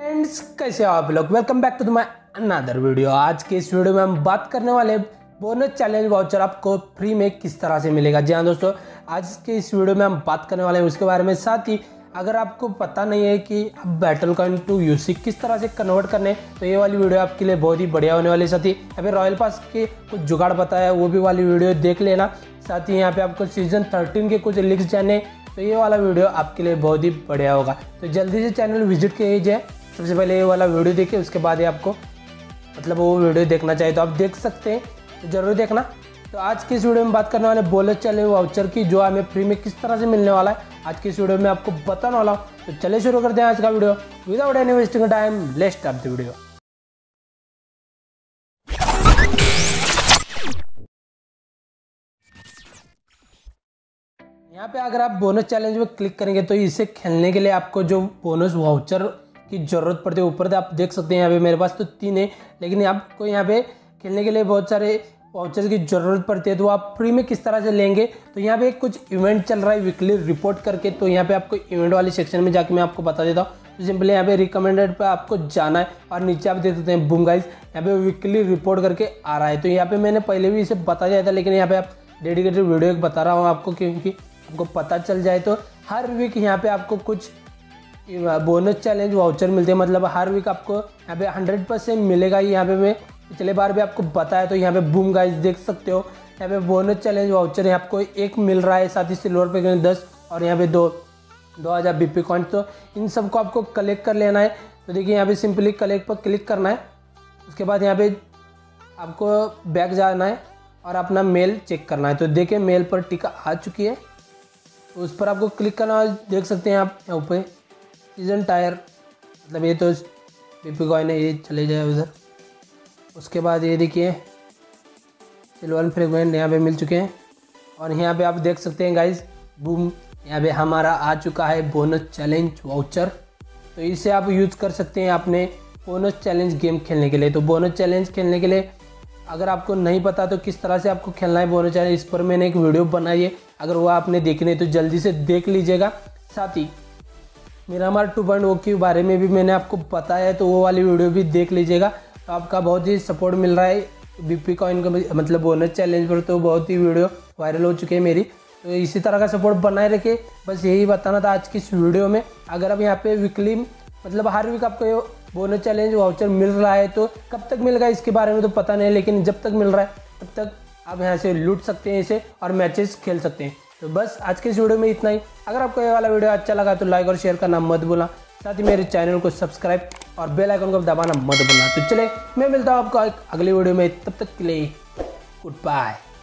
Friends, कैसे हो आप लोग। Welcome back to my another video. आज के इस वीडियो में हम बात करने वाले बोनस चैलेंज वाउचर आपको फ्री में किस तरह से मिलेगा। जी हाँ दोस्तों, आज के इस वीडियो में हम बात करने वाले हैं उसके बारे में। साथ ही अगर आपको पता नहीं है कि आप बैटल कॉइन टू यूसी किस तरह से कन्वर्ट करने, तो ये वाली वीडियो आपके लिए बहुत ही बढ़िया होने वाली है। साथ ही यहाँ पे रॉयल पास के कुछ जुगाड़ बताया, वो भी वाली वीडियो देख लेना। साथ ही यहाँ पे आपको सीजन 13 के कुछ लिंक्स जाने, तो ये वाला वीडियो आपके लिए बहुत ही बढ़िया होगा। तो जल्दी से चैनल विजिट कीजिए। सबसे पहले ये वाला वीडियो देखिए, उसके बाद ही आपको वो वीडियो देखना चाहिए तो आप देख सकते हैं, तो ज़रूर देखना। तो आज की इस वीडियो में बात करने वाले बोनस चैलेंज वाउचर की, जो हमें फ्री में किस तरह से मिलने वाला है, आज की इस वीडियो में आपको बताने वाला हूँ। तो चलिए शुरू करते हैं आज का video without any wasting time. Let's start the video. यहाँ पे अगर आप बोनस चैलेंज में क्लिक करेंगे तो इसे खेलने के लिए आपको जो बोनस वाउचर की ज़रूरत पड़ती है, ऊपर से आप देख सकते हैं यहाँ पे मेरे पास तो 3 है, लेकिन आपको यहाँ पे खेलने के लिए बहुत सारे वाउचर की ज़रूरत पड़ती है। तो आप फ्री में किस तरह से लेंगे, तो यहाँ पे कुछ इवेंट चल रहा है वीकली रिपोर्ट करके। तो यहाँ पे आपको इवेंट वाले सेक्शन में जाके मैं आपको बता देता हूँ। तो सिंपली यहाँ पे रिकमेंडेड पे आपको जाना है और नीचे आप देख सकते हैं बूम गाइस, यहाँ पे वीकली रिपोर्ट करके आ रहा है। तो यहाँ पे मैंने पहले भी इसे बता दिया था, लेकिन यहाँ पे आप डेडिकेटेड वीडियो बता रहा हूँ आपको, क्योंकि आपको पता चल जाए। तो हर वीक यहाँ पे आपको कुछ बोनस चैलेंज वाउचर मिलते हैं, मतलब हर वीक आपको यहाँ पे 100% मिलेगा। यहाँ पे मैं पिछले बार भी आपको बताया। तो यहाँ पे बूम गाइस देख सकते हो, यहाँ पे बोनस चैलेंज वाउचर यहाँ आपको 1 मिल रहा है, साथ ही सिल्वर पे 10 और यहाँ पे 2000 BP कॉइन। तो इन सबको आपको कलेक्ट कर लेना है। तो देखिए यहाँ पे सिंपली कलेक्ट पर क्लिक करना है। उसके बाद यहाँ पे आपको बैक जाना है और अपना मेल चेक करना है। तो देखिए मेल पर टिका आ चुकी है, तो उस पर आपको क्लिक करना है। देख सकते हैं आप यहाँ पे सीजन टायर, मतलब ये तो BP कॉइन है, ये चले जाए उधर। उसके बाद ये देखिए सिल्वर फ्रेगमेंट यहाँ पे मिल चुके हैं और यहाँ पे आप देख सकते हैं गाइस बूम, यहाँ पे हमारा आ चुका है बोनस चैलेंज वाउचर। तो इसे आप यूज़ कर सकते हैं अपने बोनस चैलेंज गेम खेलने के लिए। तो बोनस चैलेंज खेलने के लिए अगर आपको नहीं पता तो किस तरह से आपको खेलना है बोनस चैलेंज, इस पर मैंने एक वीडियो बनाई है, अगर वो आपने देखनी है तो जल्दी से देख लीजिएगा। साथ ही मेरा हमारा 2.0 के बारे में भी मैंने आपको बताया है, तो वो वाली वीडियो भी देख लीजिएगा। तो आपका बहुत ही सपोर्ट मिल रहा है BP कॉइन का, मतलब बोनस चैलेंज पर तो बहुत ही वीडियो वायरल हो चुके हैं मेरी। तो इसी तरह का सपोर्ट बनाए रखे, बस यही बताना था आज की इस वीडियो में। अगर आप यहाँ पे वीकली, मतलब हर वीक आपको ये बोनस चैलेंज वाउचर मिल रहा है, तो कब तक मिलेगा इसके बारे में तो पता नहीं, लेकिन जब तक मिल रहा है तब तक आप यहाँ से लूट सकते हैं इसे और मैचेस खेल सकते हैं। तो बस आज के इस वीडियो में इतना ही। अगर आपको ये वाला वीडियो अच्छा लगा तो लाइक और शेयर करना मत भूलना। साथ ही मेरे चैनल को सब्सक्राइब और बेल आइकन को दबाना मत भूलना। तो चले मैं मिलता हूँ आपको अगली वीडियो में, तब तक के लिए गुड बाय।